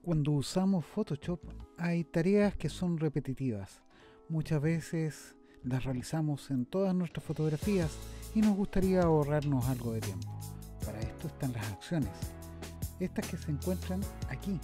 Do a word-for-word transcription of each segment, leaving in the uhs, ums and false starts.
Cuando usamos Photoshop hay tareas que son repetitivas. Muchas veces las realizamos en todas nuestras fotografías y nos gustaría ahorrarnos algo de tiempo. Para esto están las acciones, estas que se encuentran aquí.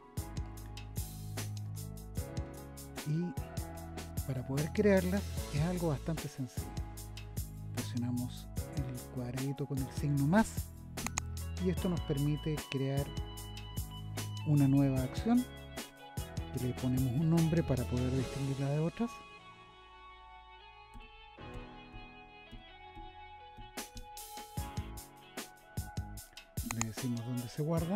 Y para poder crearlas es algo bastante sencillo. Presionamos el cuadradito con el signo más y esto nos permite crear una nueva acción y le ponemos un nombre para poder distinguirla de otras. Le decimos dónde se guarda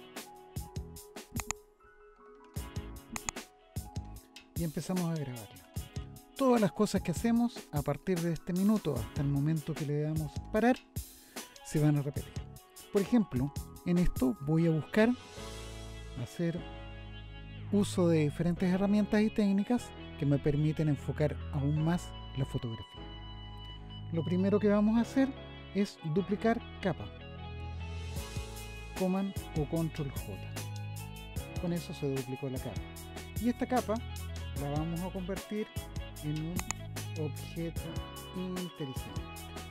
y empezamos a grabarla. Todas las cosas que hacemos a partir de este minuto hasta el momento que le damos parar se van a repetir. Por ejemplo, en esto voy a buscar hacer uso de diferentes herramientas y técnicas que me permiten enfocar aún más la fotografía. Lo primero que vamos a hacer es duplicar capa. Command o Control J. Con eso se duplicó la capa. Y esta capa la vamos a convertir en un objeto inteligente.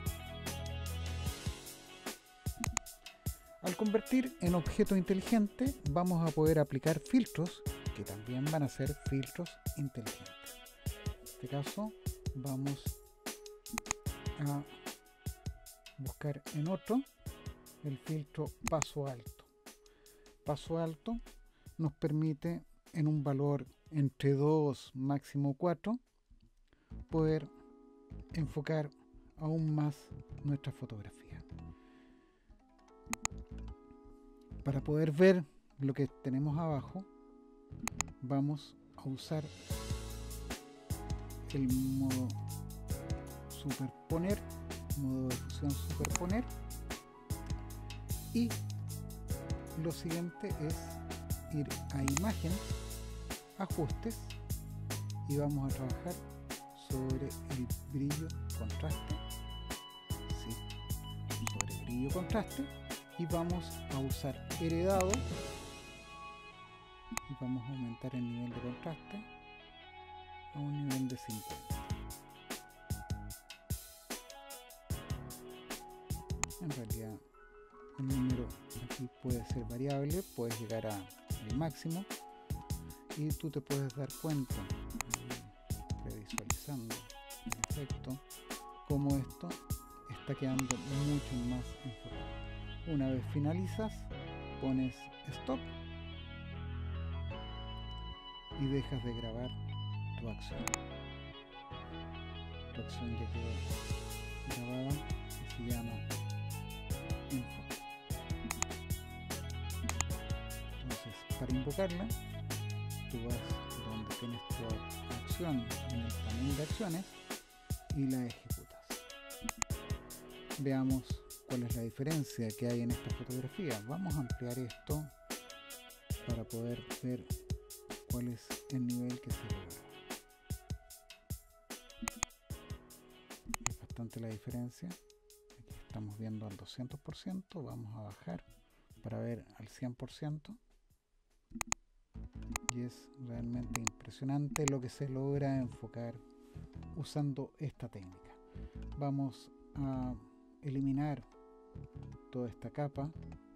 Al convertir en objeto inteligente vamos a poder aplicar filtros que también van a ser filtros inteligentes. En este caso vamos a buscar en otro el filtro paso alto. Paso alto nos permite en un valor entre dos, máximo cuatro, poder enfocar aún más nuestra fotografía. Para poder ver lo que tenemos abajo, vamos a usar el modo superponer, modo de fusión superponer, y lo siguiente es ir a imagen, ajustes, y vamos a trabajar sobre el brillo contraste, sí, sobre brillo contraste, y vamos a usar heredado y vamos a aumentar el nivel de contraste a un nivel de cincuenta. En realidad el número aquí puede ser variable, puedes llegar a el máximo y tú te puedes dar cuenta, previsualizando el efecto, como esto está quedando mucho más enfocado. Una vez finalizas, pones stop y dejas de grabar tu acción. Tu acción ya quedó grabada y se llama enfoque. Entonces, para invocarla, tú vas donde tienes tu acción en el panel de acciones y la ejecutas. Veamos cuál es la diferencia que hay en esta fotografía. Vamos a ampliar esto para poder ver cuál es el nivel que se logra. Es bastante la diferencia. Aquí estamos viendo al doscientos por ciento, vamos a bajar para ver al cien por ciento. Y es realmente impresionante lo que se logra enfocar usando esta técnica. Vamos a eliminar toda esta capa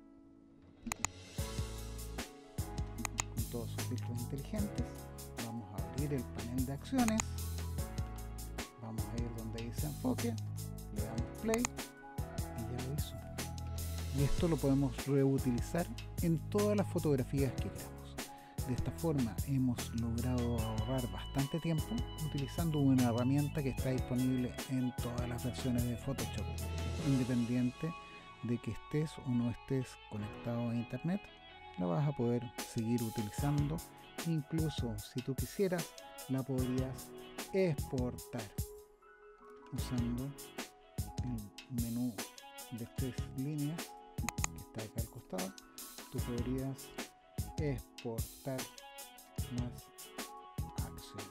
con todos sus filtros inteligentes. Vamos a abrir el panel de acciones, vamos a ir donde dice enfoque, le damos play y ya lo hizo. Y esto lo podemos reutilizar en todas las fotografías que queramos. De esta forma hemos logrado ahorrar bastante tiempo utilizando una herramienta que está disponible en todas las versiones de Photoshop, independiente de que estés o no estés conectado a internet. La vas a poder seguir utilizando. Incluso si tú quisieras, la podrías exportar usando el menú de tres líneas que está acá al costado. Tú podrías exportar más acciones.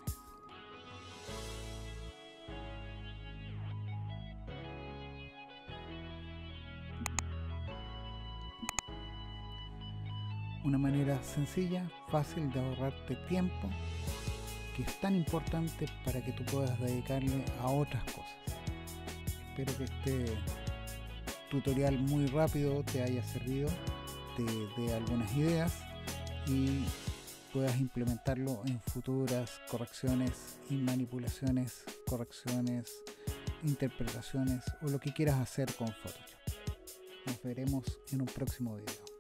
una manera sencilla, fácil de ahorrarte tiempo, que es tan importante para que tú puedas dedicarle a otras cosas. Espero que este tutorial muy rápido te haya servido, te dé algunas ideas y puedas implementarlo en futuras correcciones y manipulaciones, correcciones, interpretaciones o lo que quieras hacer con Photoshop. Nos veremos en un próximo video.